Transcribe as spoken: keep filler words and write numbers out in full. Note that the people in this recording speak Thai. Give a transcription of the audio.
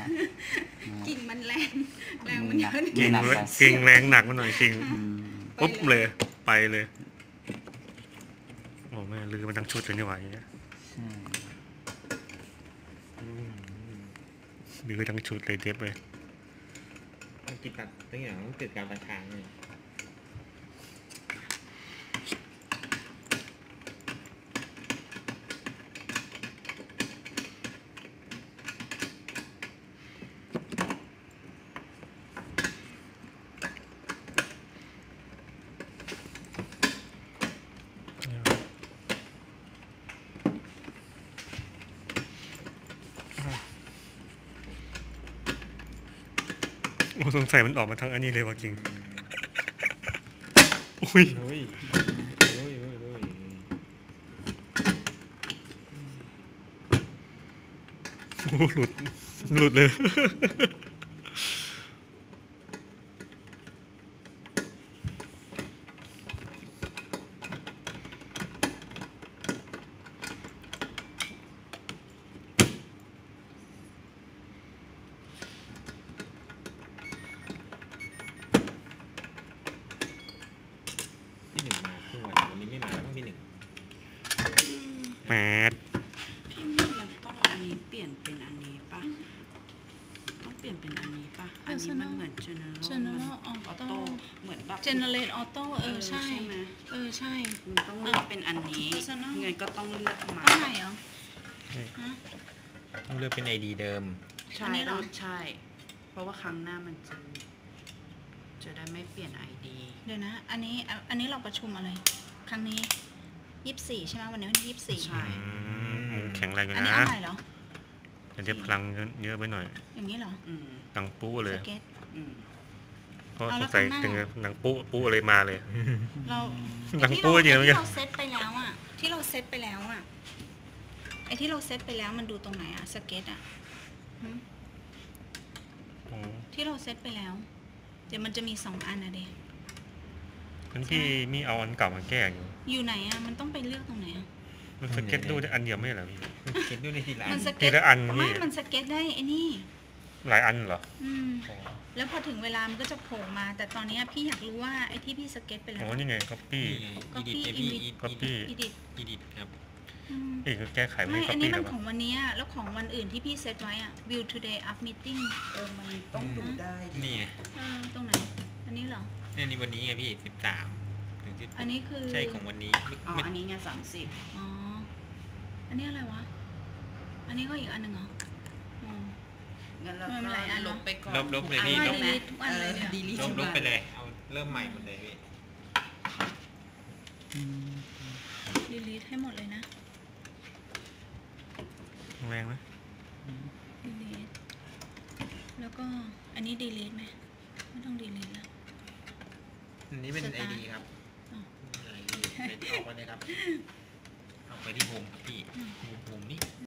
กิ่งมันแรงแรงมันเยอะกิ่งกิ่งแรงหนักมาหน่อยกิ่งปุ๊บเลยไปเลยโอ้แม่ลือมันทั้งชุดเลยนี่หว่าอย่างเงี้ยลือทั้งชุดเลยเด็บเลยติดตัดตั้งอย่างต้องติดการประทางเลยโอ้สงสัยมันออกมาทั้งอันนี้เลยว่ะจริงอุ้ยโอ้ยโอ้ยโอ้ยโอ้ยโอ้หลุดหลุดเลยพี่หนึ่งมาทุกวันวันนี้ไม่มาแล้วพี่หนึ่งแมสพี่มันต้องอันนี้เปลี่ยนเป็นอันนี้ป่ะต้องเปลี่ยนเป็นอันนี้ป่ะอันนี้มันเหมือน general auto เหมือนแบบ generate auto เออใช่ไหมเออใช่มันต้องเลือกเป็นอันนี้เงินก็ต้องเลือกมาต้องไหนเหรอต้องเลือกเป็นไอดีเดิมใช่ต้องใช่เพราะว่าครั้งหน้ามันจะจะได้ไม่เปลี่ยน ไอ ดี เดี๋ยวนะอันนี้อันนี้เราประชุมอะไรครั้งนี้ยี่สิบสี่ใช่ไหมวันนี้วันที่ยี่สิบสี่ใช่แข็งแรงอยู่นะอันนี้อะไรเหรอจะเทียบพลังเยอะไปหน่อยอย่างนี้เหรอหนังปู้เลยเพราะสงสัยถึงหนังปู้ปู้เลยมาเลยเราหนังปู้จริงๆที่เราเซตไปแล้วอ่ะที่เราเซตไปแล้วอ่ะไอที่เราเซตไปแล้วมันดูตรงไหนอ่ะสเก็ตอ่ะที่เราเซตไปแล้วเดี๋ยวมันจะมีสองอันนะเด็กคนที่มีเอาอันเก่ามาแก้อยู่อยู่ไหนอ่ะมันต้องไปเลือกตรงไหนอ่ะมันสเก็ตดูได้อันเดียวไม่เหรอพี่สเก็ตดูในทีละอันทีละอันไม่มันสเก็ตได้ไอ้นี่หลายอันเหรออืมแล้วพอถึงเวลามันก็จะโผล่มาแต่ตอนนี้พี่อยากรู้ว่าไอ้ที่พี่สเก็ตไปแล้วอ๋อนี่ไงก๊อปปี้ก๊อปปี้ก๊อปปี้อีดิทอีดิทครับอีกแก้ไขไม่ก๊อปปี้อันนี้มันของวันนี้แล้วของวันอื่นที่พี่เซตไว้อ่ะ view today up meeting เออมันต้องดูได้นี่เออตรงไหนอันนี้เหรอเนี่ยนี่วันนี้ไงพี่สิบสามถึงสิบอันนี้คือใช่ของวันนี้อ๋ออันนี้ไงสามสิบอ๋ออันนี้อะไรวะอันนี้ก็อีกอันหนึ่งเหรองั้นเราลบไปก่อนลบลบเลยพี่ลบทุกอันเลยลบลบไปเลยเอาเริ่มใหม่หมดเลยพี่ดีลีทให้หมดเลยนะแรงไหมดีลีทแล้วก็อันนี้ดีลีทไหมไม่ต้องดีลีทแล้วอันนี้เป็นไอดีครับไอดีออกไปเลยครับออกไปที่โฮมครับพี่โฮมนี่